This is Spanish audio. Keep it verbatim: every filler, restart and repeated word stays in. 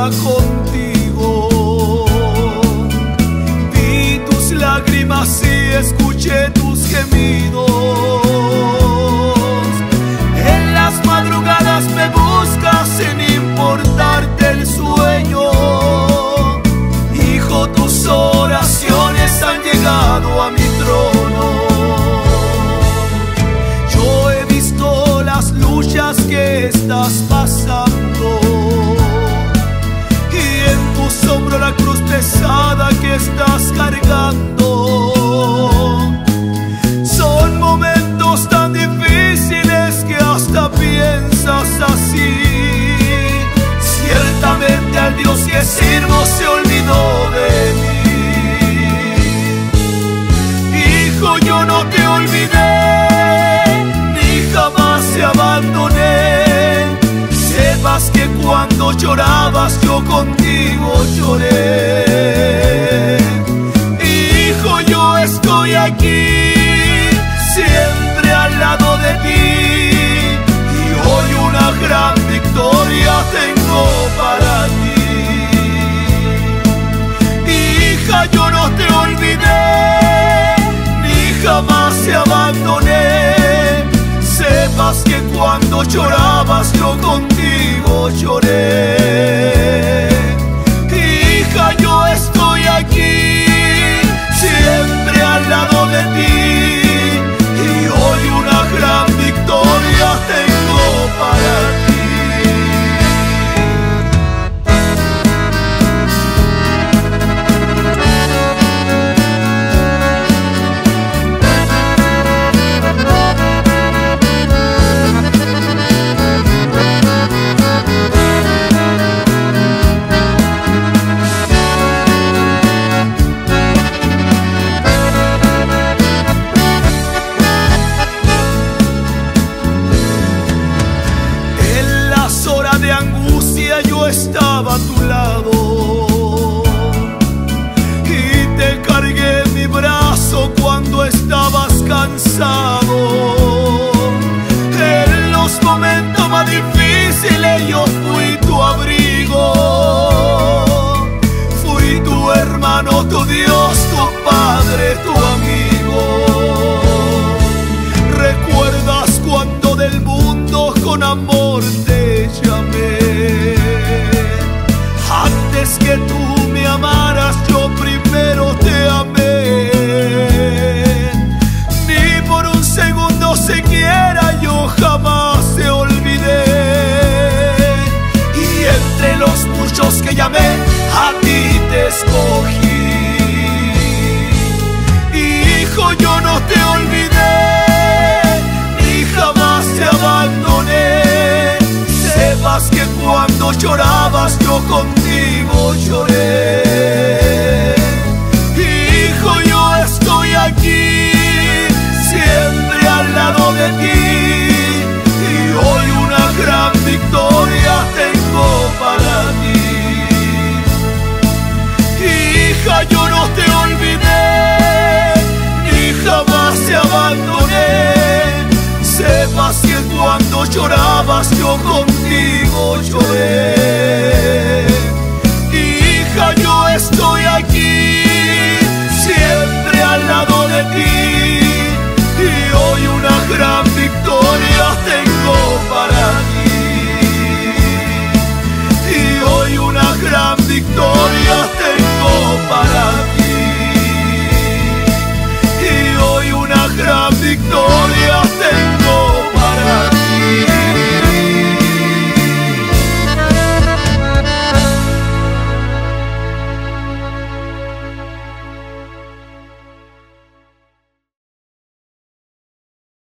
estaba contigo. Vi tus lágrimas y escuché tus gemidos. En las madrugadas me buscas sin importarte el sueño. Hijo, tus oraciones han llegado a mi trono. Yo he visto las luchas que estás pasando y en tus hombros la cruz pesada que estás cargando. Son momentos tan difíciles que hasta piensas así. Ciertamente al Dios que sirvo se olvidó de mí. Hijo, yo no te olvidé, ni jamás te abandoné. Sepas que cuando llorabas yo contigo lloré. Hijo, yo estoy aquí, siempre al lado de ti, y hoy una gran victoria tengo para ti. Hija, yo no te olvidé, ni jamás te abandoné. Sepas que cuando llorabas yo contigo lloré. Hija, yo estoy aquí, siempre al lado de ti, y hoy una gran victoria tengo para ti. De angustia yo estaba a tu lado y te cargué en mi brazo cuando estabas cansado. En los momentos más difíciles yo fui tu abrigo, fui tu hermano, tu Dios, tu Padre, tu amigo. ¿Recuerdas cuando del mundo con amor te llamé? Antes que tú me amaras yo primero te amé. Ni por un segundo siquiera yo jamás te olvidé. Y entre los muchos que llamé a ti te escogí. Hijo, yo no te olvidé, ni jamás te abandoné. Sepas que cuando llorabas yo contigo lloré. Hijo, yo estoy aquí, siempre al lado de ti, y hoy una gran victoria tengo para ti. Hija, yo no te olvidé, ni jamás te abandoné. Sepas que cuando llorabas yo contigo lloré.